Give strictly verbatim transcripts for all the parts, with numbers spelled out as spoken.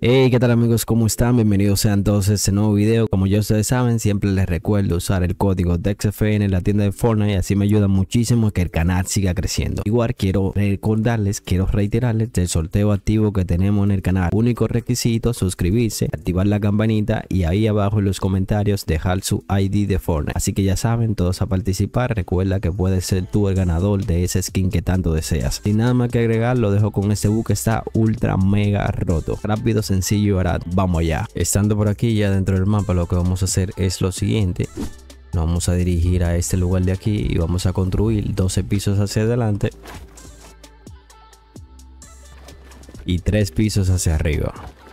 Hey, ¿qué tal amigos? ¿Cómo están? Bienvenidos sean todos a este nuevo video. Como ya ustedes saben, siempre les recuerdo usar el código DexFN en la tienda de Fortnite, así me ayuda muchísimo a que el canal siga creciendo. Igual quiero recordarles, quiero reiterarles del sorteo activo que tenemos en el canal. Único requisito, suscribirse, activar la campanita y ahí abajo en los comentarios dejar su I D de Fortnite. Así que ya saben, todos a participar. Recuerda que puedes ser tú el ganador de ese skin que tanto deseas. Sin nada más que agregar, lo dejo con este book que está ultra mega roto. Rápido, sencillo y barato. Vamos allá. Estando por aquí ya dentro del mapa, lo que vamos a hacer es lo siguiente. Nos vamos a dirigir a este lugar de aquí y vamos a construir doce pisos hacia adelante y tres pisos hacia arriba.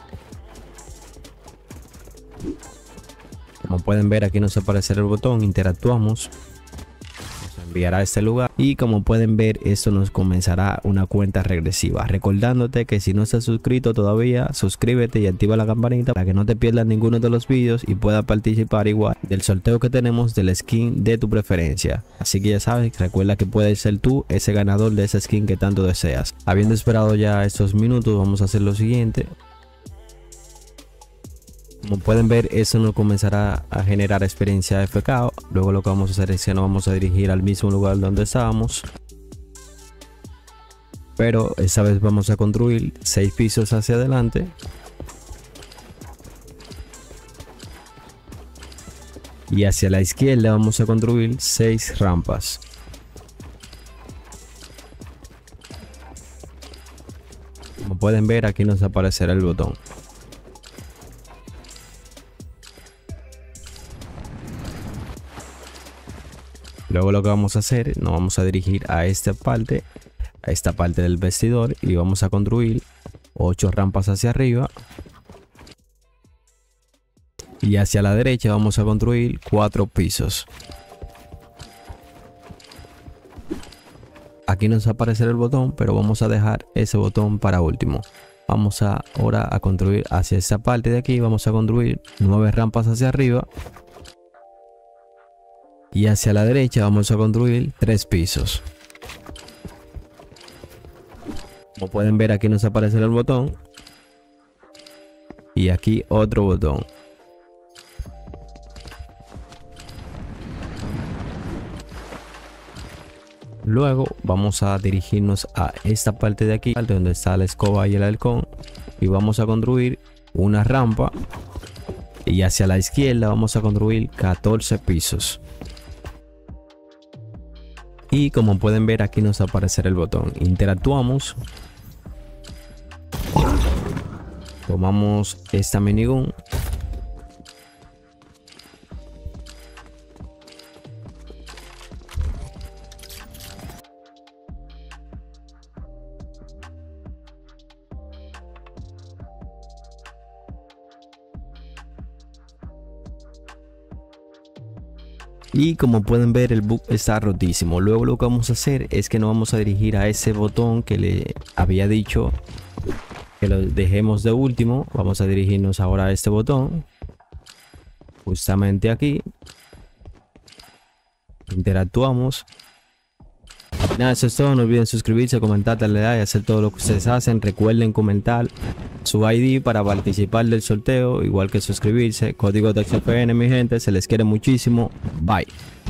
Como pueden ver, aquí nos aparecerá el botón, interactuamos, nos enviará a este lugar y como pueden ver, esto nos comenzará una cuenta regresiva. Recordándote que si no estás suscrito todavía, suscríbete y activa la campanita para que no te pierdas ninguno de los vídeos y puedas participar igual del sorteo que tenemos del skin de tu preferencia. Así que ya sabes, recuerda que puedes ser tú ese ganador de ese skin que tanto deseas. Habiendo esperado ya estos minutos, vamos a hacer lo siguiente. Como pueden ver, eso nos comenzará a generar experiencia de F K. Luego lo que vamos a hacer es que nos vamos a dirigir al mismo lugar donde estábamos, pero esta vez vamos a construir seis pisos hacia adelante y hacia la izquierda vamos a construir seis rampas. Como pueden ver, aquí nos aparecerá el botón. Luego lo que vamos a hacer, nos vamos a dirigir a esta parte, a esta parte del vestidor y vamos a construir ocho rampas hacia arriba. Y hacia la derecha vamos a construir cuatro pisos. Aquí nos aparecerá el botón, pero vamos a dejar ese botón para último. Vamos a, ahora a construir hacia esta parte de aquí, vamos a construir nueve rampas hacia arriba. Y hacia la derecha vamos a construir tres pisos. Como pueden ver, aquí nos aparece el botón. Y aquí otro botón. Luego vamos a dirigirnos a esta parte de aquí, donde está la escoba y el halcón. Y vamos a construir una rampa. Y hacia la izquierda vamos a construir catorce pisos. Y como pueden ver, aquí nos aparecerá el botón. Interactuamos. Tomamos esta minigun. Y como pueden ver, el bug está rotísimo. Luego lo que vamos a hacer es que nos vamos a dirigir a ese botón que le había dicho que lo dejemos de último. Vamos a dirigirnos ahora a este botón, justamente aquí. Interactuamos. Nada, eso es todo. No olviden suscribirse, comentar, darle like y hacer todo lo que ustedes hacen. Recuerden comentar su I D para participar del sorteo, igual que suscribirse. Código DexFN, mi gente. Se les quiere muchísimo. Bye.